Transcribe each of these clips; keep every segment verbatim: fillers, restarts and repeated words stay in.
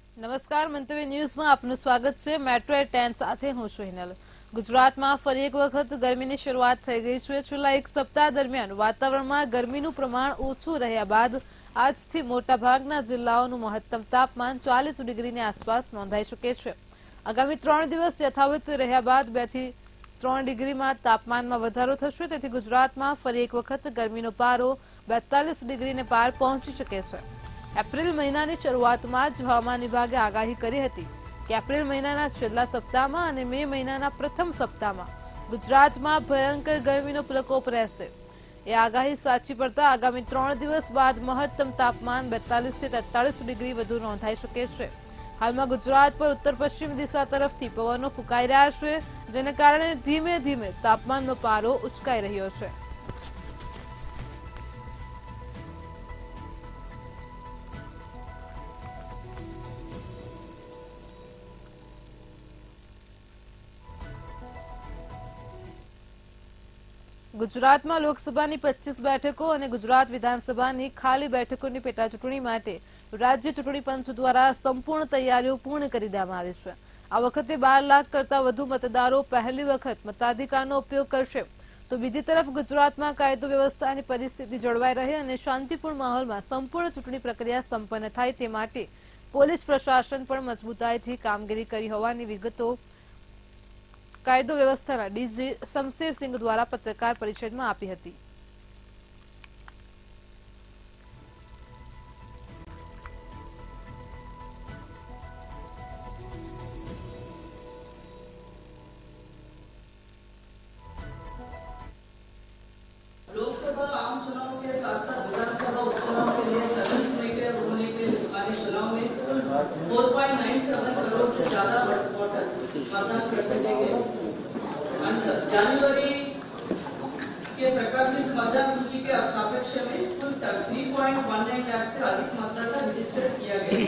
નમસ્કાર, મંતવ્ય ન્યૂઝમાં આપનું સ્વાગત છે। મેટ્રો ટેન સાથે હું છું હિનલ। ગુજરાતમાં ફરી એક વખત ગરમીની શરૂઆત થઈ ગઈ છે। છેલ્લા એક સપ્તાહ દરમિયાન વાતાવરણમાં ગરમીનું પ્રમાણ ઓછું રહ્યા બાદ આજથી મોટાભાગના જિલ્લાઓનું મહત્તમ તાપમાન ચાલીસ ડિગ્રીની આસપાસ નોંધાઈ શકે છે। આગામી ત્રણ દિવસ યથાવત રહ્યા બાદ બે થી ત્રણ ડિગ્રીમાં તાપમાનમાં વધારો થશે, તેથી ગુજરાતમાં ફરી એક વખત ગરમીનો પારો બેતાલીસ ડિગ્રીને પાર પહોંચી શકે છે। એપ્રિલ મહિનાની શરૂઆતમાં જ હવામાન વિભાગે આગાહી કરી હતી કે એપ્રિલ મહિનાના છેલ્લા સપ્તાહમાં અને મે મહિનાના પ્રથમ સપ્તાહમાં ગુજરાતમાં ભયંકર ગરમીનો પ્રકોપ રહેશે। એ આગાહી સાચી પડતા આગામી ત્રણ દિવસ બાદ મહત્તમ તાપમાન બેતાલીસ થી તેતાલીસ ડિગ્રી વધુ નોંધાઈ શકે છે। હાલમાં ગુજરાત પર ઉત્તર પશ્ચિમ દિશા તરફથી પવનો ફૂંકાઈ રહ્યા છે, જેને કારણે ધીમે ધીમે તાપમાનનો પારો ઉચકાઈ રહ્યો છે। ગુજરાતમાં લોકસભાની પચીસ બેઠકો અને ગુજરાત વિધાનસભાની ખાલી બેઠકોની પેટા ચૂંટણી માટે રાજ્ય ચૂંટણી પંચ દ્વારા સંપૂર્ણ તૈયારીઓ પૂર્ણ કરી દેવામાં આવી છે। આ વખતે બાર લાખ કરતા વધુ મતદારો પહેલી વખત મતાધિકારનો ઉપયોગ કરશે, તો બીજી તરફ ગુજરાતમાં કાયદો વ્યવસ્થાની પરિસ્થિતિ જળવાઈ રહે અને શાંતિપૂર્ણ માહોલમાં સંપૂર્ણ ચૂંટણી પ્રક્રિયા સંપન્ન થાય તે માટે પોલીસ પ્રશાસન પણ મજબૂતાઈથી કામગીરી કરી હોવાની વિગતો કાયદો વ્યવસ્થાના ડીજી શમશેરસિંહ દ્વારા પત્રકાર પરિષદમાં આપી હતી। लोकसभा आम चुनाव के साथ साथ विधानसभा उपचुनाव के लिए सभी हुए के होने के वाले चुनाव में चार पॉइंट नौ सात करोड़ से ज्यादा वोटर मतदान कर सकेंगे। जनवरी के प्रकाशित मतदान सूची के सापेक्ष में कुल तीन पॉइंट एक नौ लाख से अधिक मतदाता रजिस्टर किया गया।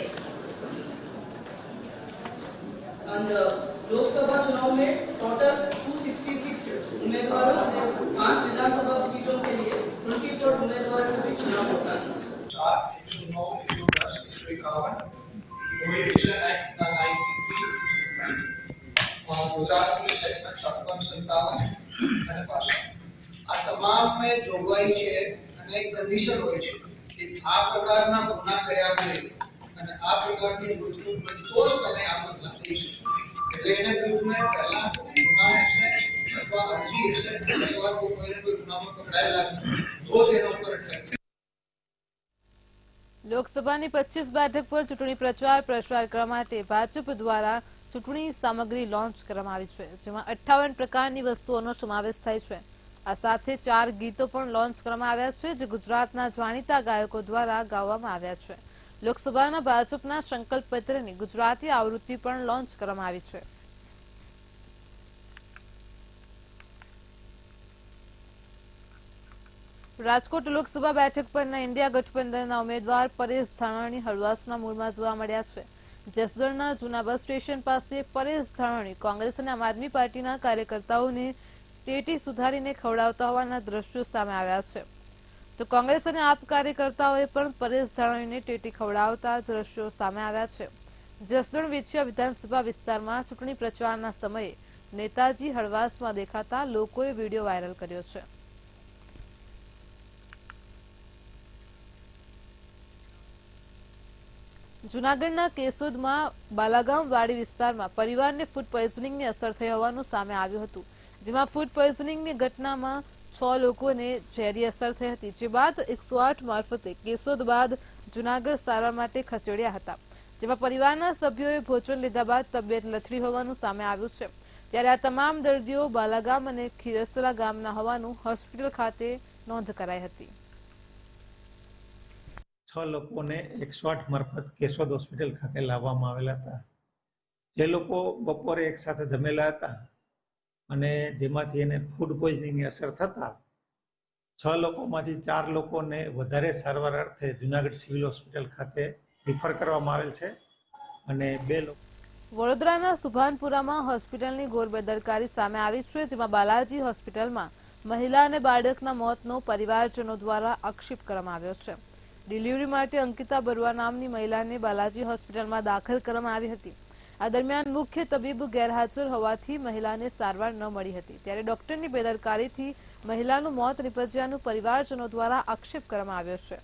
एंड लोकसभा चुनाव में टोटल दो सौ छियासठ उम्मीदवारों और पांच विधानसभा सीटों के लिए चौबीस उम्मीदवारों का भी चुनाव होगा। ગુજરાત પોલીસ એક્ટ છપ્પન સત્તાવન અને પાછા આ તમામ में જોગવાઈ છે અને એક કન્ડિશન હોય છે કે આ પ્રકારના ગુના કર્યા હોય અને આ પ્રકારની વૃત્તિ તો જ તમે આ બદલા થઈ શકે। એટલે એને વિરુદ્ધમાં પહેલા ગુના હશે અથવા અરજી હશે અથવા કોઈને કોઈ ગુનામાં પકડાયેલા હશે તો જ એના ઉપર અટક। લોકસભાની પચીસ બેઠક પર ચૂંટણી પ્રચાર પ્રસાર કરવા માટે ભાજપ દ્વારા ચૂંટણી સામગ્રી લોન્ચ કરવામાં આવી છે, જેમાં અઠ્ઠાવન પ્રકારની વસ્તુઓનો સમાવેશ થાય છે। આ સાથે ચાર ગીતો પણ લોન્ચ કરવામાં આવ્યા છે, જે ગુજરાતના જાણીતા ગાયકો દ્વારા ગાવામાં આવ્યા છે। લોકસભાના ભાજપના સંકલ્પ પત્રની ગુજરાતી આવૃત્તિ પણ લોન્ચ કરવામાં આવી છે। રાજકોટ લોકસભા બેઠક પરના ઇન્ડિયા ગઠબંધનના ઉમેદવાર પરેશ ધાનાણી હળવાસના મૂળમાં જોવા મળ્યા છે। જસદણના જૂના બસ સ્ટેશન પાસે પરેશ ધાનાણી કોંગ્રેસ અને આમ આદમી પાર્ટીના કાર્યકર્તાઓને ટેટી સુધારીને ખવડાવતા હોવાના દ્રશ્યો સામે આવ્યા છે, તો કોંગ્રેસ અને આપ કાર્યકર્તાઓએ પણ પરેશ ધાનાણીને ટેટી ખવડાવતા દ્રશ્યો સામે આવ્યા છે। જસદણ વેચિયા વિધાનસભા વિસ્તારમાં ચૂંટણી પ્રચારના સમયે નેતાજી હળવાસમાં દેખાતા લોકોએ વિડીયો વાયરલ કર્યો છે। જૂનાગઢના કેશોદમાં બાલાગામ વાડી વિસ્તારમાં પરિવારને ફૂડ પોઈઝનિંગની અસર થઈ હોવાનું સામે આવ્યું હતું, જેમાં ફૂડ પોઈઝનિંગની ઘટનામાં છ લોકોને ઝેરી અસર થઈ હતી, જે બાદ એકસો આઠ મારફતે કેશોદ બાદ જૂનાગઢ સારવાર માટે ખસેડ્યા હતા, જેમાં પરિવારના સભ્યોએ ભોજન લીધા બાદ તબિયત લથડી હોવાનું સામે આવ્યું છે। ત્યારે આ તમામ દર્દીઓ બાલાગામ અને ખીરસરા ગામના હોવાનું હોસ્પિટલ ખાતે નોંધ કરાઈ હતી। છ લોકોને એકસો આઠ મારફત કેશોદ હોસ્પિટલ ખાતે લાવવામાં આવેલા હતા, જે લોકો બપોરે એક સાથે જમેલા હતા અને જેમાંથી એને ફૂડ પોઈઝનિંગની અસર થતા છ લોકોમાંથી ચાર લોકોને વધારે સારવાર અર્થે જૂનાગઢ સિવિલ હોસ્પિટલ ખાતે રિફર કરવામાં આવેલ છે અને બે લોકો વડોદરાના સુભાનપુરામાં હોસ્પિટલની ઘોર બેદરકારી સામે આવી છે, જેમાં બાલાજી હોસ્પિટલમાં મહિલા અને બાળકના મોતનો પરિવારજનો દ્વારા આક્ષેપ કરવામાં આવ્યો છે। ડિલિવરી માટે અંકિતા બરુઆ નામની મહિલાને બાલાજી હોસ્પિટલમાં દાખલ કરવામાં આવી હતી। આ દરમિયાન મુખ્ય તબીબ ગેરહાજર હોવાથી મહિલાને સારવાર ન મળી હતી, ત્યારે ડોક્ટરની બેદરકારીથી મહિલાનું મોત નિપજ્યાનું પરિવારજનો દ્વારા આક્ષેપ કરવામાં આવ્યો છે।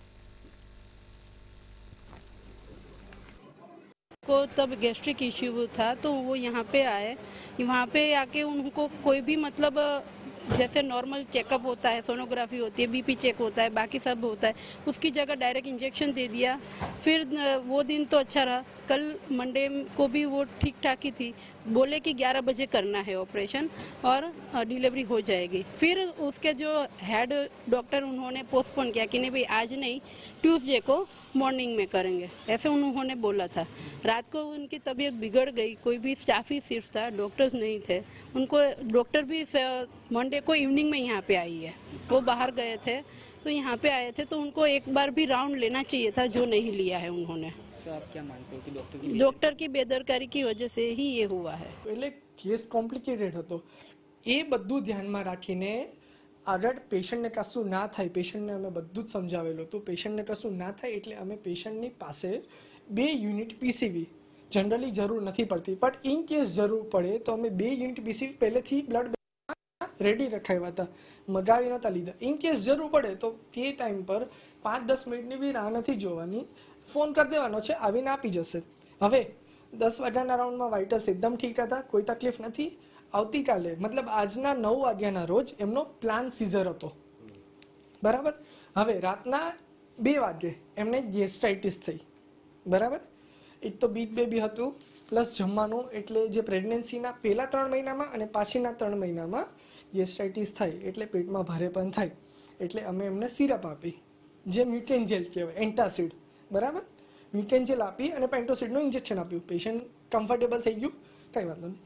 को तब गैस्ट्रिक इश्यू था तो वो यहाँ पे आए, वहाँ पे आके उनको कोई भी मतलब जैसे नॉर्मल चेकअप होता है, सोनोग्राफी होती है, बीपी चेक होता है, बाकी सब होता है, उसकी जगह डायरेक्ट इंजेक्शन दे दिया। फिर वो दिन तो अच्छा रहा, कल मंडे को भी वो ठीक ठाक ही थी, बोले कि ग्यारह बजे करना है ऑपरेशन और डिलीवरी हो जाएगी। फिर उसके जो हेड डॉक्टर उन्होंने पोस्टपोन किया कि नहीं भाई आज नहीं, ट्यूसडे को मॉर्निंग में करेंगे, ऐसे उन्होंने बोला था। रात को उनकी तबीयत बिगड़ गई, कोई भी स्टाफ ही सिर्फ था, डॉक्टर्स नहीं थे। उनको डॉक्टर भी मंडे को इवनिंग में यहाँ पे आई है, वो बाहर गए थे तो यहाँ पे आए थे, तो उनको एक बार भी राउंड लेना चाहिए था, जो नहीं लिया है उन्होंने। तो आप क्या मानते हो कि डॉक्टर की डॉक्टर की बेदरकारी की वजह से ही ये हुआ है। એટલે કેસ કોમ્પ્લિકેટેડ હતો, એ બધું ધ્યાનમાં રાખીને આગળ પેશન્ટને કશું ના થાય, પેશન્ટને અમે બધું જ સમજાવેલું હતું, પેશન્ટને કશું ના થાય એટલે અમે પેશન્ટની પાસે બે યુનિટ પીસીવી જનરલી જરૂર નથી પડતી, બટ ઇન કેસ જરૂર પડે તો અમે બે યુનિટ પીસીવી પહેલેથી બ્લડ રેડી રખાવ્યા હતા, મગાવી નહોતા લીધા। ઇન કેસ જરૂર પડે તો તે ટાઈમ પર પાંચ દસ મિનિટની બી રાહ નથી જોવાની, ફોન કરી દેવાનો છે, આવીને આપી જશે। હવે દસ વાગ્યાના રાઉન્ડમાં વાઇટલ્સ એકદમ ઠીક હતા, કોઈ તકલીફ નથી। આવતીકાલે મતલબ આજના નવ વાગ્યાના રોજ એમનો પ્લાન સીઝર હતો, બરાબર। હવે રાતના બે વાગે એમને ગેસ્ટ્રાઇટિસ થઈ, બરાબર। એક તો બીગ બેબી હતું પ્લસ જમવાનું, એટલે જે પ્રેગ્નન્સીના પહેલા ત્રણ મહિનામાં અને પાછળના ત્રણ મહિનામાં ગેસ્ટ્રાઇટિસ થાય એટલે પેટમાં ભારેપણ થાય, એટલે અમે એમને સિરપ આપી જે મ્યુટેન્જેલ કહેવાય, એન્ટાસિડ, બરાબર। મ્યુટેન્જેલ આપી અને પેન્ટોસિડનું ઇન્જેક્શન આપ્યું, પેશન્ટ કમ્ફર્ટેબલ થઈ ગયું, કંઈ વાંધો નહીં।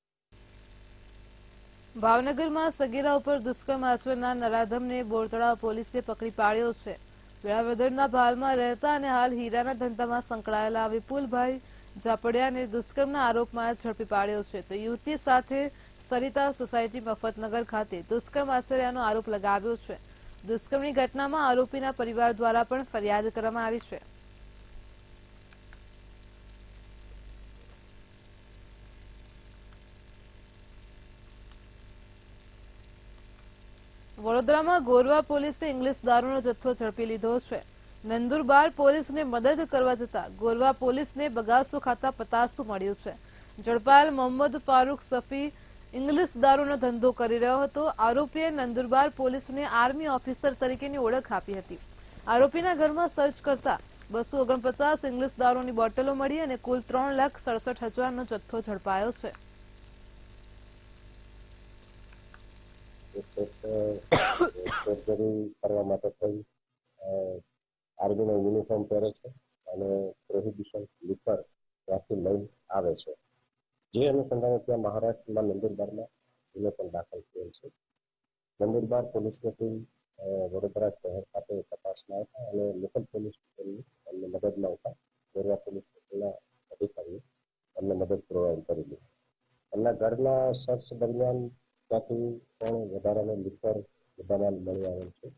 ભાવનગરમાં સગીરા ઉપર દુષ્કર્મ આચરનાર નરાધમને બોરતળાવ પોલીસે પકડી પાડ્યો છે। વેળાવદરના ભાલમાં રહેતા અને હાલ હીરાના ધંધામાં સંકળાયેલા વિપુલભાઈ ઝાપડિયાને દુષ્કર્મના આરોપમાં ઝડપી પાડ્યો છે, તો યુવતી સાથે સરિતા સોસાયટી મફતનગર ખાતે દુષ્કર્મ આચર્યાનો આરોપ લગાવ્યો છે। દુષ્કર્મની ઘટનામાં આરોપીના પરિવાર દ્વારા પણ ફરિયાદ કરવામાં આવી છે। વડોદરામાં ગોરવા પોલીસે ઇંગ્લિશ દારૂનો જથ્થો ઝડપી લીધો છે। નંદુરબાર પોલીસને મદદ કરવા જતા ગોરવા પોલીસને બગાસુ ખાતા પતાસું મળ્યું છે। ઝડપાયેલ મોહમ્મદ ફારૂક સફી ઇંગ્લિશ દારૂનો ધંધો કરી રહ્યો હતો। આરોપીએ નંદુરબાર પોલીસને આર્મી ઓફિસર તરીકેની ઓળખ આપી હતી। આરોપીના ઘરમાં સર્ચ કરતા બસો ઓગણપચાસ ઇંગ્લિશ દારૂની બોટલો મળી અને કુલ ત્રણ લાખ સડસઠ હજારનો જથ્થો ઝડપાયો છે। સર્જરી કરવા માટે થઈ આર્મીનો યુનિફોર્મ પહેરે છે અને પ્રોહિબિશન લિકર ત્યાંથી લઈને આવે છે, જે અનુસંધાને ત્યાં મહારાષ્ટ્રમાં નંદુરબારમાં ગુનો પણ દાખલ થયેલ છે। નંદુરબાર પોલીસની ટીમ વડોદરા શહેર ખાતે તપાસમાં હતા અને લોકલ પોલીસ સ્ટેશનની અમને મદદમાં હતા, ગોરવા પોલીસ સ્ટેશનના અધિકારીઓ અમને મદદ પ્રોવાઈડ કરેલી। એમના ઘરના સર્ચ દરમિયાન ત્યાંથી પણ વધારાનો લિકર બધામાં મળી આવેલ છે।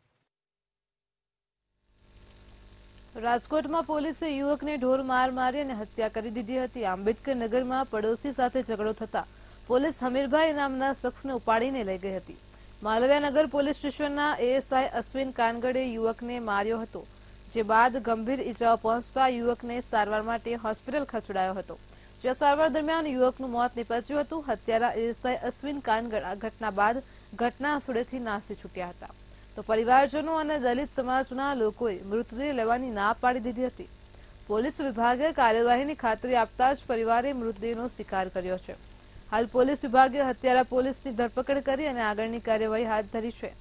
રાજકોટમાં પોલીસે યુવકને ઢોર માર મારી અને હત્યા કરી દીધી હતી। આંબેડકર નગરમાં પડોશી સાથે ઝઘડો થતા પોલીસ હમીરભાઈ નામના શખ્સને ઉપાડીને લઈ ગઈ હતી। માલવ્યાનગર પોલીસ સ્ટેશનના એએસઆઈ અશ્વિન કાનગડે યુવકને માર્યો હતો, જે બાદ ગંભીર ઈજાઓ પહોંચતા યુવકને સારવાર માટે હોસ્પિટલ ખસેડાયો હતો, જ્યાં સારવાર દરમિયાન યુવકનું મોત નીપજ્યું હતું। હત્યારા એએસઆઈ અશ્વિન કાનગડ આ ઘટના બાદ ઘટના સ્થળેથી નાસી છૂટ્યા હતા, તો પરિવારજનો અને દલિત સમાજના લોકોએ મૃતદેહ લેવાની ના પાડી દીધી હતી। પોલીસ વિભાગે કાર્યવાહીની ખાતરી આપતા જ પરિવારે મૃતદેહનો સ્વીકાર કર્યો છે। હાલ પોલીસ વિભાગે હત્યારા પોલીસની ધરપકડ કરી અને આગળની કાર્યવાહી હાથ ધરી છે।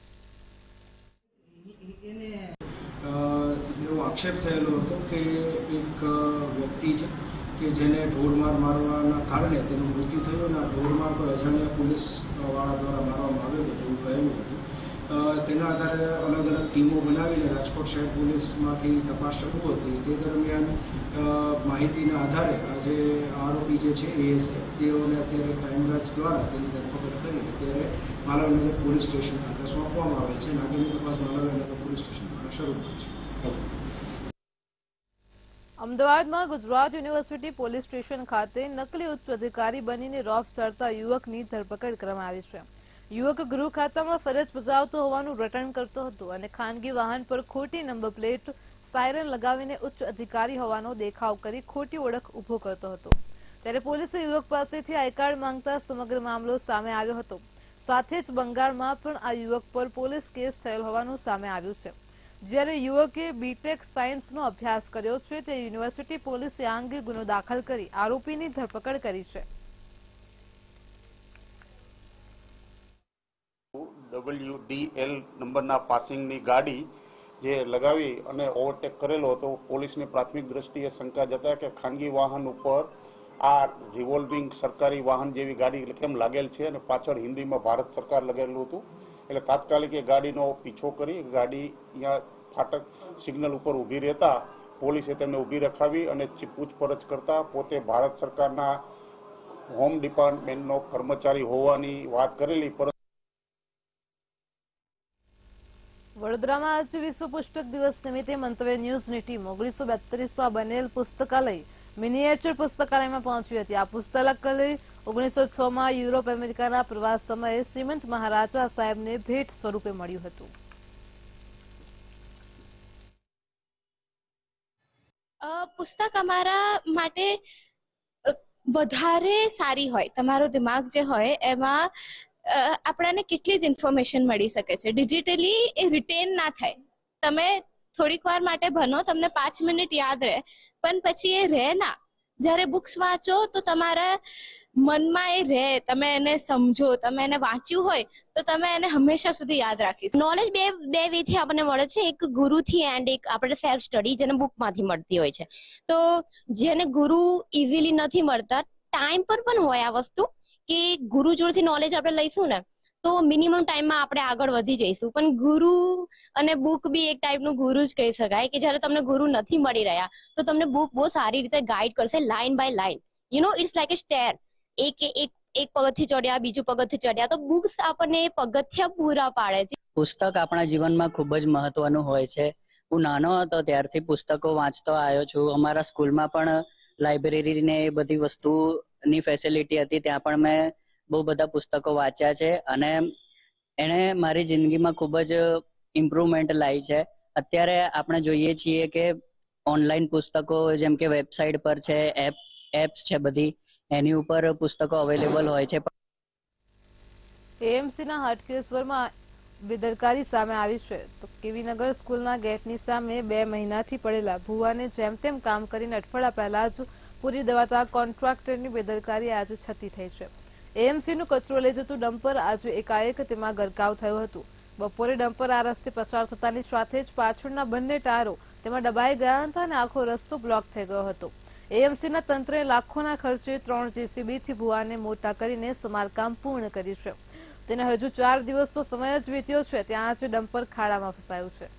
એવો આક્ષેપ થયેલો હતો કે એક વ્યક્તિ છે કે જેને ઢોરમાર મારવાના કારણે તેનું મૃત્યુ થયું અને આ ઢોરમાર પર અજાણ્યા પોલીસવાળા દ્વારા મારવામાં આવ્યો હતો તેવું કહેલું હતું। તેના આધારે અલગ અલગ ટીમો બનાવીને રાજકોટ શહેર પોલીસમાંથી તપાસ શરૂ હતી। તે દરમિયાન માહિતીના આધારે આજે આરોપી જે છે એએસઆઈ તેઓને અત્યારે ક્રાઇમ બ્રાન્ચ દ્વારા તેની ધરપકડ કરી અત્યારે માલવનગર પોલીસ સ્ટેશન ખાતે સોંપવામાં આવે છે અને આગળની તપાસ માલવનગર પોલીસ સ્ટેશન દ્વારા શરૂ કરી છે। અમદાવાદમાં ગુજરાત યુનિવર્સિટી પોલીસ સ્ટેશન ખાતે નકલી ઉચ્ચ અધિકારી બનીને રોફ ચડતા યુવકની ધરપકડ કરવામાં આવી છે. યુવક ગૃહ ખાતામાં ફરજ બજાવતો હોવાનું રટણ કરતો હતો અને ખાનગી વાહન પર ખોટી નંબર પ્લેટ સાયરન લગાવીને ઉચ્ચ અધિકારી હોવાનો દેખાવ કરી ખોટી ઓળખ ઊભો કરતો હતો. ત્યારે પોલીસે યુવક પાસેથી આઈ કાર્ડ માંગતા સમગ્ર મામલો સામે આવ્યો હતો. સાથે જ બંગાળમાં પણ આ યુવક પર પોલીસ કેસ થયેલ હોવાનું સામે આવ્યું છે. જ્યારે યુવકે બીટેક સાયન્સનો અભ્યાસ કર્યો છે તે યુનિવર્સિટી પોલીસે આ અંગે ગુનો દાખલ કરી આરોપીની ધરપકડ કરી છે. ડબલ્યુ ડી એલ નંબરના પાસિંગની ગાડી જે લગાવી અને ઓવરટેક કરેલો હતો. પોલીસની પ્રાથમિક દ્રષ્ટિએ શંકા જતા કે ખાનગી વાહન ઉપર આ રિવોલ્વિંગ સરકારી વાહન જેવી ગાડી કેમ લાગેલ છે અને પાછળ હિન્દીમાં ભારત સરકાર લગેલું હતું. એટલે તાત્કાલિક એ ગાડીનો પીછો કરી ગાડી અહીંયા ફાટક સિગ્નલ ઉપર ઊભી રહેતા પોલીસે તેમને ઊભી રખાવી અને પૂછપરછ કરતા પોતે ભારત સરકારના હોમ ડિપાર્ટમેન્ટનો કર્મચારી હોવાની વાત કરેલી. વડોદરામાં આજે વિશ્વ પુસ્તક દિવસ નિમિત્તે મંતવ્ય ન્યૂઝની ટીમ ઓગણીસો બેતાલીસમાં બનેલ પુસ્તકાલય મિનિએચર પુસ્તકાલયમાં પહોંચી હતી. આ પુસ્તકાલય ઓગણીસો છ માં યુરોપ અમેરિકાના પ્રવાસ સમયે શ્રીમંત મહારાજા સાહેબને ભેટ સ્વરૂપે મળ્યું હતું. પુસ્તક અમારા માટે વધારે સારી હોય. તમારો દિમાગ જે હોય એમાં આપણને કેટલી જ ઇન્ફોર્મેશન મળી શકે છે. ડિજિટલી એ રિટેન ના થાય. તમે થોડીક વાર માટે ભણો, તમને પાંચ મિનિટ યાદ રહે, પણ પછી એ રહે ના. જ્યારે બુક્સ વાંચો તો તમારા મનમાં એ રહે, તમે એને સમજો, તમે એને વાંચ્યું હોય તો તમે એને હંમેશા સુધી યાદ રાખીશ. નોલેજ બે બે વેથી આપણને મળે છે, એક ગુરુથી એન્ડ એક આપણે સેલ્ફ સ્ટડી જેને બુકમાંથી મળતી હોય છે. તો જેને ગુરુ ઇઝીલી નથી મળતા, ટાઈમ પર પણ હોય આ વસ્તુ કે ગુરુ જોડેથી નોલેજ આપણે લઈશું ને તો મિનિમમ ટાઈમમાં આપણે આગળ વધી જઈશું. પણ ગુરુ અને બુક બી એક ટાઈપનું ગુરુ જ કહી શકાય કે જ્યારે તમને ગુરુ નથી મળી રહ્યા તો તમને બુક બહુ સારી રીતે ગાઈડ કરશે line by line. You know it's like a stair. એક એક એક પગથિયું ચડ્યા, બીજું પગથિયું ચડ્યા, તો બુક્સ આપણને પગથિયા પૂરા પાડે છે. પુસ્તક આપણા જીવનમાં ખૂબ જ મહત્વનું હોય છે. હું નાનો હતો ત્યારથી પુસ્તકો વાંચતો આવ્યો છું. અમારા સ્કૂલમાં પણ લાઇબ્રેરી ને એ બધી વસ્તુની ફેસિલિટી હતી, ત્યાં પણ મેં બહુ બધા પુસ્તકો વાંચ્યા છે અને એણે મારી જિંદગીમાં ખૂબ જ ઇમ્પ્રુવમેન્ટ લાવી છે. અત્યારે આપણે જોઈએ છીએ કે ઓનલાઈન પુસ્તકો જેમ કે વેબસાઇટ પર છે, એપ એપ્સ છે બધી, એની ઉપર પુસ્તકો અવેલેબલ હોય છે. એએમસીના હાટકેશ્વરમાં બેદરકારી સામે આવી છે. તો કેવીનગર સ્કૂલના ગેટની સામે બે મહિનાથી પડેલા ભુવાને જેમ તેમ કામ કરીને અઠવાડિયા પહેલા જ પૂરી દેવાતા કોન્ટ્રાક્ટરની બેદરકારી આજે છતી થઈ છે. એએમસીનું કચરો લઈ જતું ડમ્પર આજે એકાએક તેમાં ગરકાવ થયું હતું. બપોરે ડમ્પર આ રસ્તે પસાર થતાની સાથે જ પાછળના બંને ટાયરો તેમાં દબાઈ ગયા હતા અને આખો રસ્તો બ્લોક થઈ ગયો હતો. એએમસીના તંત્રે લાખોના ખર્ચે ત્રણ જેસીબીથી ભુવાને મોટા કરીને સમારકામ પૂર્ણ કર્યું છે. તેને હજુ ચાર દિવસનો સમય જ વીત્યો છે, ત્યાં આજે ડમ્પર ખાડામાં ફસાયું છે.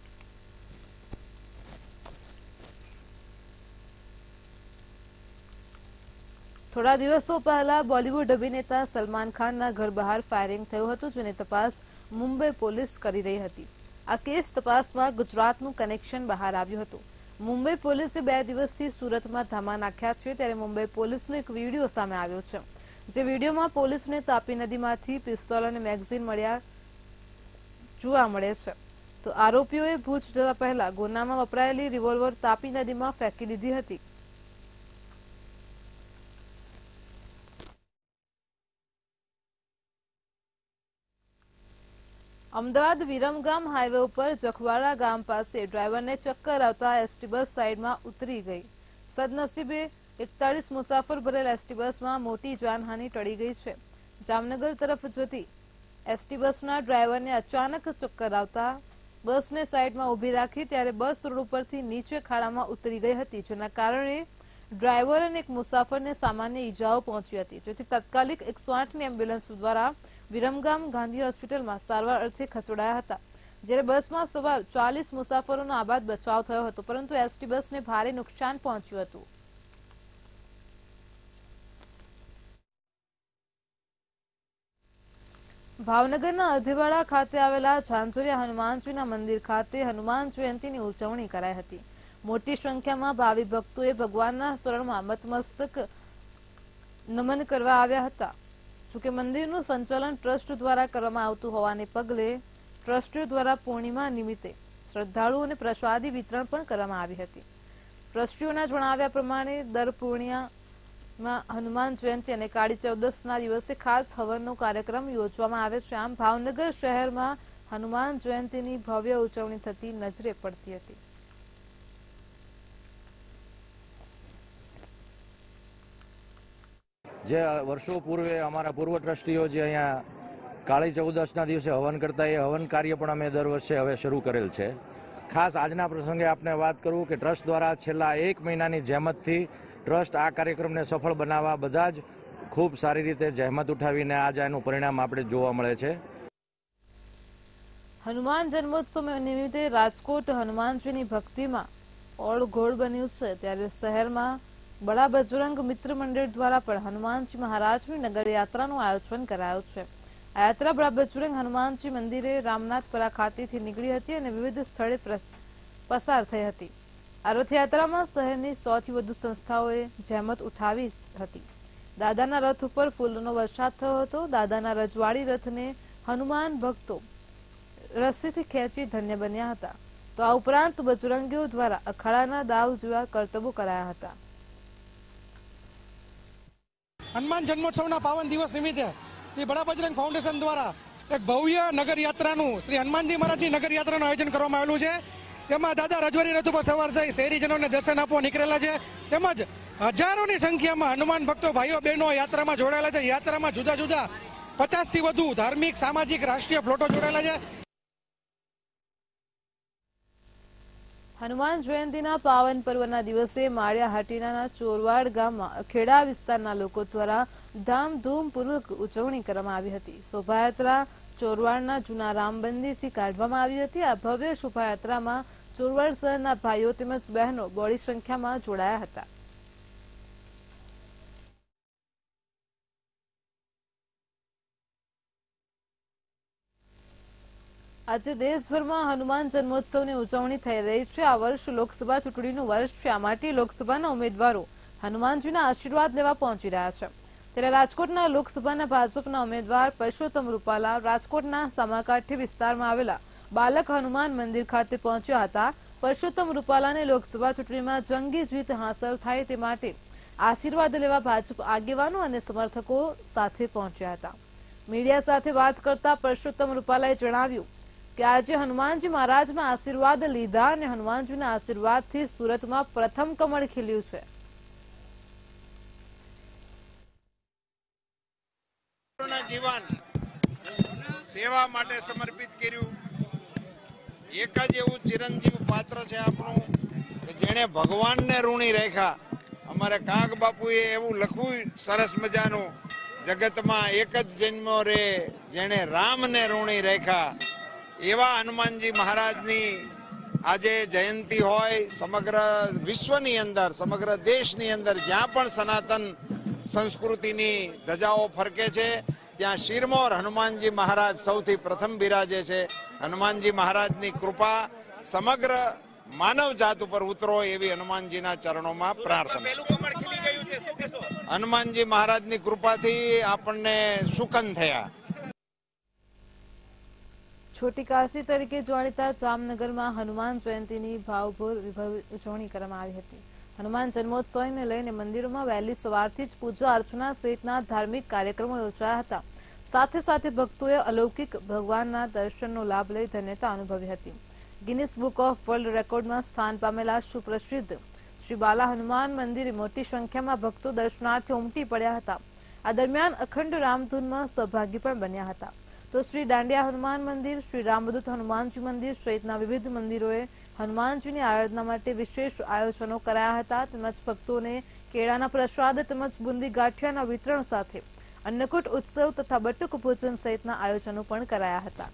થોડા દિવસો પહેલા બોલિવૂડ અભિનેતા સલમાન ખાનના ઘર બહાર ફાયરિંગ થયું હતું, જેની તપાસ મુંબઈ પોલીસ કરી રહી હતી. આ કેસ તપાસમાં ગુજરાતનું કનેક્શન બહાર આવ્યું હતું. મુંબઈ પોલીસે બે દિવસથી સુરતમાં ધામા નાખ્યા છે, ત્યારે મુંબઈ પોલીસનો એક વિડીયો સામે આવ્યો છે, જે વિડીયોમાં પોલીસને તાપી નદીમાંથી પિસ્તોલ અને મેગઝીન મળ્યા જોવા મળે છે. તો આરોપીઓએ ભુજ જતા પહેલા ગુનામાં વપરાયેલી રિવોલ્વર તાપી નદીમાં ફેંકી દીધી હતી. અમદાવાદ વિરમગામ હાઈવે ઉપર જખવાડા ગામ પાસે ડ્રાઈવરને ચક્કર આવતા એસટી બસ સાઈડમાં ઉતરી ગઈ. સદનસીબે એકતાળીસ મુસાફર ભરેલ એસટી બસમાં મોટી જાનહાનિ ટળી ગઈ છે. જામનગર તરફ જતી એસટી બસના ડ્રાઈવરને અચાનક ચક્કર આવતા બસને સાઈડમાં ઊભી રાખી ત્યારે બસ રોડ ઉપરથી નીચે ખાડામાં ઉતરી ગઈ હતી, જેના કારણે ડ્રાઈવર અને એક મુસાફરને સામાન્ય ઈજાઓ પહોંચી હતી, જેથી તાત્કાલિક એકસો આઠની એમ્બ્યુલન્સ દ્વારા વિરમગામ ગાંધી હોસ્પિટલમાં સારવાર અર્થે ખસેડાયા હતા. જ્યારે બસમાં સવાર ચાલીસ મુસાફરોનો આબાદ બચાવ થયો હતો, પરંતુ એસટી બસને ભારે નુકસાન પહોંચ્યું હતું. ભાવનગરના અધેવાડા ખાતે આવેલા ઝાંઝરિયા હનુમાનજીના મંદિર ખાતે હનુમાન જયંતીની ઉજવણી કરાઈ હતી. મોટી સંખ્યામાં ભાવિ ભક્તોએ ભગવાનના શરણમાં મતમસ્તક નમન કરવા આવ્યા હતા. જોકે મંદિરનું સંચાલન ટ્રસ્ટ દ્વારા કરવામાં આવતું હોવાને પગલે ટ્રસ્ટીઓ દ્વારા પૂર્ણિમા નિમિત્તે શ્રદ્ધાળુઓને પ્રસાદી વિતરણ પણ કરવામાં આવી હતી. ટ્રસ્ટીઓના જણાવ્યા પ્રમાણે દર પૂર્ણિમામાં હનુમાન જયંતિ અને કાળી ચૌદસના દિવસે ખાસ હવનનો કાર્યક્રમ યોજવામાં આવે છે. આમ ભાવનગર શહેરમાં હનુમાન જયંતિની ભવ્ય ઉજવણી થતી નજરે પડતી હતી. જે વર્ષો પૂર્વે અમારા પૂર્વ ટ્રસ્ટીઓ જે અહીંયા કાળી ચૌદસના દિવસે હવન કરતા એ હવન કાર્ય પણ અમે દર વર્ષે હવે શરૂ કરેલ છે. ખાસ આજના પ્રસંગે આપને વાત કરું કે ટ્રસ્ટ દ્વારા છેલ્લા એક મહિનાની જહેમતથી ટ્રસ્ટ આ કાર્યક્રમને સફળ બનાવવા બધા જ ખૂબ સારી રીતે જહેમત ઉઠાવીને આજ એનું પરિણામ આપણે જોવા મળે છે. હનુમાન જન્મોત્સવ નિમિત્તે રાજકોટ હનુમાનજીની ભક્તિમાં ઓળઘોળ બન્યું છે. ત્યારે શહેરમાં બડા બજરંગ મિત્ર મંડળ દ્વારા પણ હનુમાનજી મહારાજની નગર યાત્રાનું આયોજન કરાયું છે. આ યાત્રા બડા બજરંગ હનુમાનજી મંદિરે રામનાથપરા ખાતેથી નીકળી હતી અને વિવિધ સ્થળે પસાર થઈ હતી. આ રથયાત્રામાં શહેરની સૌથી વધુ સંસ્થાઓએ જહેમત ઉઠાવી હતી. દાદાના રથ ઉપર ફૂલોનો વરસાદ થયો હતો. દાદાના રજવાડી રથને હનુમાન ભક્તો રસ્સીથી ખેંચી ધન્ય બન્યા હતા. તો આ ઉપરાંત બજરંગીઓ દ્વારા અખાડાના દાવ જેવા કરતબો કરાયા હતા. હનુમાન જન્મોત્સવના પાવન દિવસ નિમિત્તે શ્રી બડા બજરંગ ફાઉન્ડેશન દ્વારા એક ભવ્ય નગર યાત્રાનું શ્રી હનુમાનજી મહારાજની નગર યાત્રાનું આયોજન કરવામાં આવેલું છે. તેમાં દાદા રજવાડી રથ ઉપર સવાર થઈ શહેરીજનોને દર્શન આપવા નીકળેલા છે. તેમજ હજારોની સંખ્યામાં હનુમાન ભક્તો ભાઈઓ બહેનો યાત્રામાં જોડાયેલા છે. યાત્રામાં જુદા જુદા પચાસ થી વધુ ધાર્મિક સામાજિક રાષ્ટ્રીય ફ્લોટો જોડાયેલા છે. હનુમાન જયંતિના પાવન પર્વના દિવસે માળિયા હાટીના ચોરવાડ ગામમાં ખેડા વિસ્તારના લોકો દ્વારા ધામધૂમપૂર્વક ઉજવણી કરવામાં આવી હતી. શોભાયાત્રા ચોરવાડના જૂના રામ મંદિરથી કાઢવામાં આવી હતી. આ ભવ્ય શોભાયાત્રામાં ચોરવાડ શહેરના ભાઈઓ તેમજ બહેનો બહોળી સંખ્યામાં જોડાયા હતા. આજે દેશભરમાં હનુમાન જન્મોત્સવની ઉજવણી થઈ રહી છે. આ વર્ષ લોકસભા ચૂંટણીનું વર્ષ છે. આ માટે લોકસભાના ઉમેદવારો હનુમાનજીના આશીર્વાદ લેવા પહોંચી રહ્યા છે. ત્યારે રાજકોટના લોકસભાના ભાજપના ઉમેદવાર પરસોત્તમ રૂપાલા રાજકોટના સામાકાંઠી વિસ્તારમાં આવેલા બાલક હનુમાન મંદિર ખાતે પહોંચ્યા હતા. પરસોત્તમ રૂપાલાને લોકસભા ચૂંટણીમાં જંગી જીત હાંસલ થાય તે માટે આશીર્વાદ લેવા ભાજપ આગેવાનો અને સમર્થકો સાથે પહોંચ્યા હતા. મીડિયા સાથે વાત કરતા પરસોત્તમ રૂપાલાએ જણાવ્યું કે આજે હનુમાનજી મહારાજના આશીર્વાદ લીધા અને હનુમાનજીના આશીર્વાદથી સુરતમાં પ્રથમ કમળ ખીલ્યું છે. જીવન સેવા માટે સમર્પિત કર્યું. એક જ એવું ચિરંજીવ પાત્ર છે આપણું કે જેણે ભગવાનને ઋણી રાખ્યા. અમારે કાંગ બાપુએ એવું લખવું સરસ મજાનું, જગતમાં એક જ જન્મો રે જેણે રામને ઋણી રાખ્યા. એવા હનુમાનજી મહારાજની આજે જયંતિ હોય, સમગ્ર વિશ્વની અંદર, સમગ્ર દેશની અંદર જ્યાં પણ સનાતન સંસ્કૃતિની ધજાઓ ફરકે છે ત્યાં શિરમોર હનુમાનજી મહારાજ સૌથી પ્રથમ બિરાજે છે. હનુમાનજી મહારાજની કૃપા સમગ્ર માનવ જાત ઉપર ઉતરો એવી હનુમાનજીના ચરણોમાં પ્રાર્થના. હનુમાનજી મહારાજની કૃપાથી આપણને સુકન થયા. છોટી કાશી તરીકે જાણીતા જામનગરમાં હનુમાન જયંતિની ભાવભેર ઉજવણી કરવામાં આવી હતી. હનુમાન જન્મોત્સવને લઈને મંદિરોમાં વહેલી સવારથી જ પૂજા અર્ચના સહિતના ધાર્મિક કાર્યક્રમો યોજાયા હતા. સાથે સાથે ભક્તોએ અલૌકિક ભગવાનના દર્શનનો લાભ લઈ ધન્યતા અનુભવી હતી. ગિનિસ બુક ઓફ વર્લ્ડ રેકોર્ડમાં સ્થાન પામેલા સુપ્રસિદ્ધ શ્રી બાલા હનુમાન મંદિરે મોટી સંખ્યામાં ભક્તો દર્શનાર્થે ઉમટી પડ્યા હતા. આ દરમિયાન અખંડ રામધૂનમાં સહભાગી પણ બન્યા હતા. તો શ્રી દાંડિયા હનુમાન મંદિર, શ્રી રામદૂત હનુમાનજી મંદિર સહિતના વિવિધ મંદિરોએ હનુમાનજીની આરાધના માટે વિશેષ આયોજનો કરાયા હતા. તેમજ ભક્તોને કેળાના પ્રસાદ તેમજ બુંદી ગાંઠિયાના વિતરણ સાથે અન્નકૂટ ઉત્સવ તથા બટુક ભોજન સહિતના આયોજનો પણ કરાયા હતા.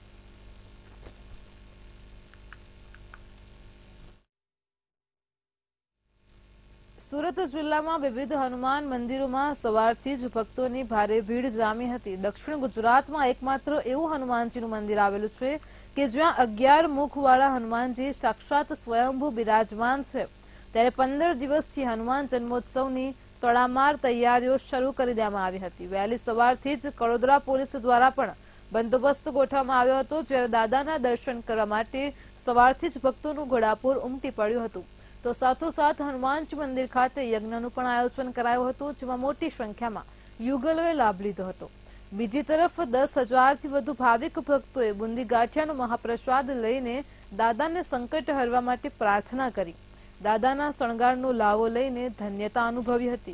સુરત જિલ્લામાં વિવિધ હનુમાન મંદિરોમાં સવારથી જ ભક્તોની ભારે ભીડ જામી હતી। દક્ષિણ ગુજરાતમાં એકમાત્ર એવું હનુમાનજીનું મંદિર આવેલું છે કે જ્યાં અગિયાર મુખવાળા હનુમાનજી સાક્ષાત સ્વયંભૂ બિરાજમાન છે। ત્યારે પંદર દિવસથી હનુમાન જન્મોત્સવની તડામાર તૈયારીઓ શરૂ કરી દેવામાં આવી હતી। વહેલી સવારથી જ કડોદરા પોલીસ દ્વારા પણ બંદોબસ્ત ગોઠવવામાં આવ્યો હતો, જ્યારે દાદાના દર્શન કરવા માટે સવારથી જ ભક્તોનું ઘોડાપુર ઉમટી પડ્યું હતું। તો સાથોસાથ હનુમાનજી મંદિર ખાતે યજ્ઞનું પણ આયોજન કરાયું હતું, જેમાં મોટી સંખ્યામાં યુગલોએ લાભ લીધો હતો। બીજી તરફ દસ હજારથી વધુ ભાવિક ભક્તોએ બુંદી ગાંઠિયાનો મહાપ્રસાદ લઈને દાદાને સંકટ હરવા માટે પ્રાર્થના કરી। દાદાના શણગારનો લાવો લઈને ધન્યતા અનુભવી હતી।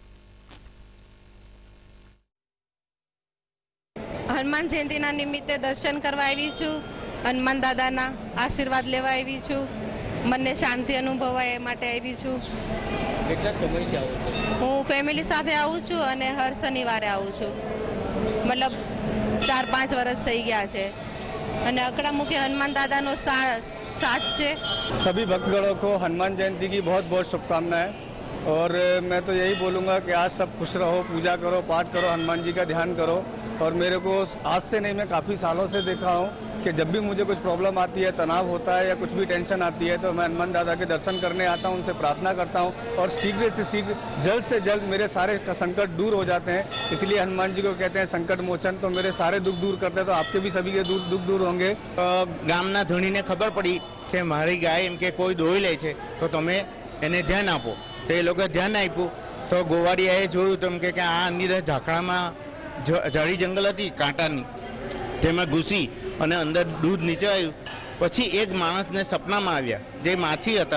હનુમાન જયંતિના નિમિત્તે દર્શન કરવા આવી છું। હનુમાન દાદાના આશીર્વાદ લેવા આવી છું। મને શાંતિ અનુભવાય એ માટે આવી છું। કેટલા સમયથી આવો છો? હું ફેમિલી સાથે આવું છું અને હર શનિવારે આવું છું। મતલબ ચાર પાંચ વર્ષ થઈ ગયા છે અને અકड़ामुखी हनुमान दादा नो साथ से सभी भक्तगणों को हनुमान जयंती की बहुत बहुत शुभकामनाएं। और मैं तो यही बोलूँगा कि आज सब खुश रहो, पूजा करो, पाठ करो, हनुमान जी का ध्यान करो। और मेरे को आज से नहीं, मैं काफ़ी सालों से देखा हूँ कि जब भी मुझे कुछ प्रॉब्लम आती है, तनाव होता है या कुछ भी टेंशन आती है, तो मैं हनुमान दादा के दर्शन करने आता हूँ, उनसे प्रार्थना करता हूँ और शीघ्र से शीघ्र जल्द से जल्द मेरे सारे संकट दूर हो जाते हैं। इसलिए हनुमान जी को कहते हैं संकट मोचन। तो मेरे सारे दुख दूर करते हैं, तो आपके भी सभी के दुख दूर होंगे। ગામના ધણીને ખબર પડી કે મારી ગાય એમ કે કોઈ દોઈ લે છે, તો તમે એને ધ્યાન આપો। તો એ લોકોએ ધ્યાન આપ્યું, તો ગોવાળિયાએ જોયું તો એમ કે આ અંદર ઝાકડામાં ઝાડી જંગલ હતી કાંટાની, તેમાં ઘૂસી અને અંદર દૂધ નીચે આવ્યું। પછી એ જ માણસને સપનામાં આવ્યા, જે માછી હતા,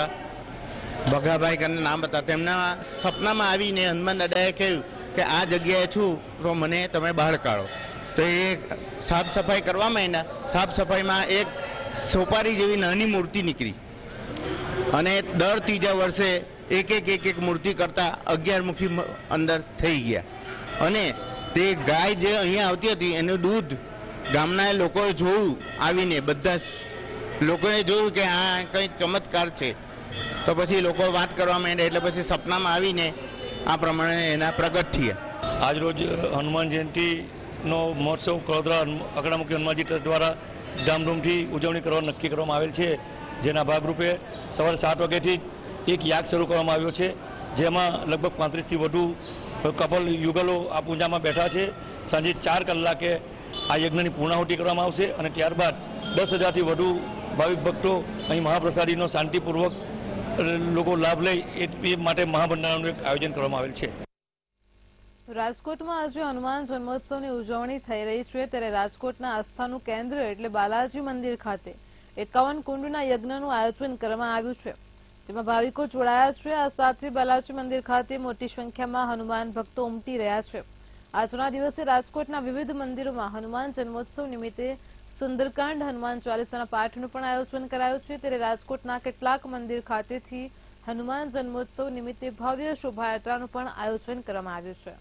ભગાભાઈ કરીને નામ હતા, તેમના સપનામાં આવીને હનુમાન દાદાએ કહ્યું કે આ જગ્યાએ છું તો મને તમે બહાર કાઢો। તો એ સાફ સફાઈ કરવા માંડ્યા। સાફ સફાઈમાં એક સોપારી જેવી નાની મૂર્તિ નીકળી અને દર ત્રીજા વર્ષે એક એક એક એક મૂર્તિ કરતાં અગિયાર મુખી અંદર થઈ ગયા। અને તે ગાય જે અહીંયા આવતી હતી એનું દૂધ ગામના લોકોએ જોયું, આવીને બધા લોકોએ જોયું કે આ કંઈ ચમત્કાર છે। તો પછી લોકો વાત કરવા માંડ્યા, એટલે પછી સપનામાં આવીને આ પ્રમાણે એના પ્રગટ થયા। આજ રોજ હનુમાન જયંતિનો મહોત્સવ કડોદરા અકड़ामुखी હનુમાનજી ટ્રસ્ટ દ્વારા ધામધૂમથી ઉજવણી કરવા નક્કી કરવામાં આવેલ છે। જેના ભાગરૂપે સવારે સાત વાગ્યાથી એક યાગ શરૂ કરવામાં આવ્યો છે, જેમાં લગભગ પાંત્રીસથી વધુ કપલ યુગલો આ પૂજામાં બેઠા છે। સાંજે ચાર કલાકે આ યજ્ઞની પૂર્ણાહુતિ કરવામાં આવશે અને ત્યારબાદ દસ હજારથી વધુ ભાવિક ભક્તો અહીં મહાપ્રસાદીનો શાંતિપૂર્વક લોકો લાભ લે એ માટે મહાભંડારાનું એક આયોજન કરવામાં આવેલ છે। રાજકોટમાં આજે હનુમાન જન્મોત્સવની ઉજવણી થઈ રહી છે, ત્યારે રાજકોટના આસ્થાનું કેન્દ્ર એટલે બાલાજી મંદિર ખાતે એકાવન કુંડના યજ્ઞનું આયોજન કરવામાં આવ્યું છે, જેમાં ભાવિકો જોડાયા છે। આ સાથે બાલાજી મંદિર ખાતે મોટી સંખ્યામાં હનુમાન ભક્તો ઉમટી રહ્યા છે। આજના દિવસે રાજકોટના વિવિધ મંદિરોમાં હનુમાન જન્મોત્સવ નિમિત્તે સુંદરકાંડ હનુમાન ચાલીસાના પાઠનું પણ આયોજન કરાયું છે। ત્યારે રાજકોટના કેટલાક મંદિર ખાતેથી હનુમાન જન્મોત્સવ નિમિત્તે ભવ્ય શોભાયાત્રાનું પણ આયોજન કરવામાં આવ્યું છે।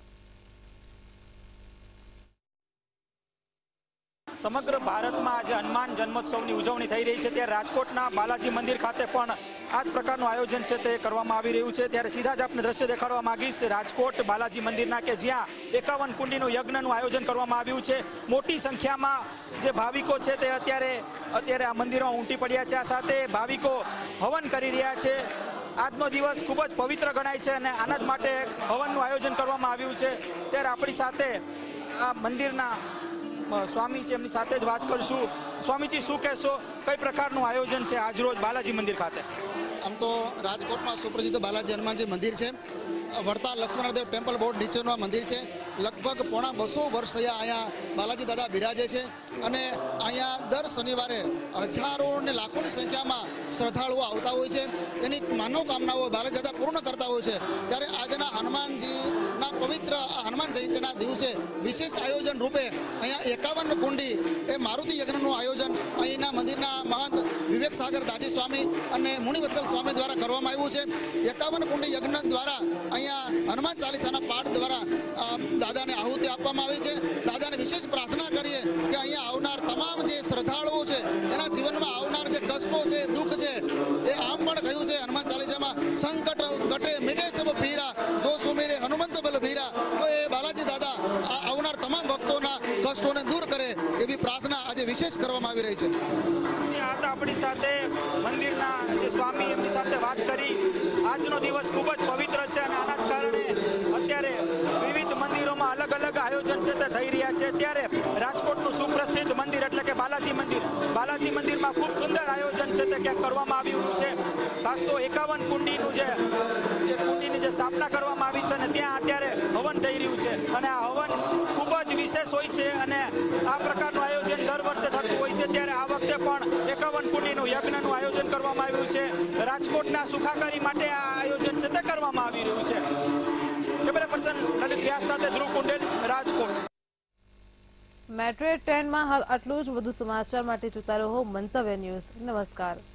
સમગ્ર ભારતમાં આજે હનુમાન જન્મોત્સવની ઉજવણી થઈ રહી છે, ત્યારે રાજકોટના બાલાજી મંદિર ખાતે પણ આ જ પ્રકારનું આયોજન છે તે કરવામાં આવી રહ્યું છે। ત્યારે સીધા જ આપને દ્રશ્ય દેખાડવા માંગીશ રાજકોટ બાલાજી મંદિરના, કે જ્યાં એકાવન કુંડીનું યજ્ઞનું આયોજન કરવામાં આવ્યું છે। મોટી સંખ્યામાં જે ભાવિકો છે તે અત્યારે અત્યારે આ મંદિરમાં ઉમટી પડ્યા છે। આ સાથે ભાવિકો હવન કરી રહ્યા છે। આજનો દિવસ ખૂબ જ પવિત્ર ગણાય છે અને આના જ માટે હવનનું આયોજન કરવામાં આવ્યું છે। ત્યારે આપણી સાથે આ મંદિરના સ્વામી છે, એમની સાથે જ વાત કરશું। સ્વામીજી, શું કહેશો, કઈ પ્રકારનું આયોજન છે આજરોજ બાલાજી મંદિર ખાતે? આમ તો રાજકોટમાં સુપ્રસિદ્ધ બાલાજી હનુમાનજી મંદિર છે, વડતાલ લક્ષ્મણદેવ ટેમ્પલ બોર્ડ નીચેનું આ મંદિર છે। લગભગ પોણા બસો વર્ષ થયા અહીંયા બાલાજી દાદા બિરાજે છે અને અહીંયા દર શનિવારે હજારો ને લાખોની સંખ્યામાં શ્રદ્ધાળુઓ આવતા હોય છે, એની માનવકામનાઓ બાલાજી દાદા પૂર્ણ કરતા હોય છે। ત્યારે આજના હનુમાનજીના પવિત્ર હનુમાન જયંતિના દિવસે વિશેષ આયોજન રૂપે અહીંયા એકાવન કુંડી એ મારુતિ યજ્ઞનું આયોજન અહીંના મંદિરના મહંત વિવેક સાગર દાદી સ્વામી અને મુનિવત્સલ સ્વામી દ્વારા કરવામાં આવ્યું છે। એકાવન કુંડી યજ્ઞ દ્વારા અહીંયા હનુમાન ચાલીસાના પાઠ દ્વારા દાદાને આહુતિ આપવામાં આવી છે। દાદાને વિશેષ પ્રાર્થના કરીએ કે અહીંયા આવનાર તમામ જે શ્રદ્ધાળુઓ છે એના જીવનમાં આવનાર જે કષ્ટો છે, દુઃખ છે, એ આમ પણ કહ્યું છે હનુમાન ચાલીસામાં, સંકટ ઘટે મિટે સબ આજનો દિવસ ખૂબ જ પવિત્ર છે અને આના જ કારણે અત્યારે વિવિધ મંદિરોમાં અલગ અલગ આયોજન છે તે થઈ રહ્યા છે. ત્યારે રાજકોટનું સુપ્રસિદ્ધ મંદિર એટલે કે બાલાજી મંદિર બાલાજી મંદિરમાં ખૂબ સુંદર આયોજન છે તે ક્યાંક કરવામાં આવ્યું છે. ખાસ તો એકાવન કુંડીનું જે કુંડીની જે સ્થાપના કરવામાં આવી છે અને ત્યાં અત્યારે હવન થઈ રહ્યું છે અને આ હવન ખૂબ જ વિશેષ હોય છે અને આ પ્રકારનું આયોજન દર વર્ષે થતું હોય છે. ત્યારે આ વખતે પણ એકાવન કુંડીનું યજ્ઞનું આયોજન કરવામાં આવ્યું છે. રાજકોટના સુખાકારી માટે આ આયોજન છે તે કરવામાં આવી રહ્યું છે. કેમેરા પર્સન લલિત વ્યાસ સાથે ધ્રુવ કુંડેલ, રાજકોટ. મેટ્રો ટ્રેનમાં હાલ આટલું જ. વધુ સમાચાર માટે જોતા રહો મંતવ્ય ન્યૂઝ. નમસ્કાર.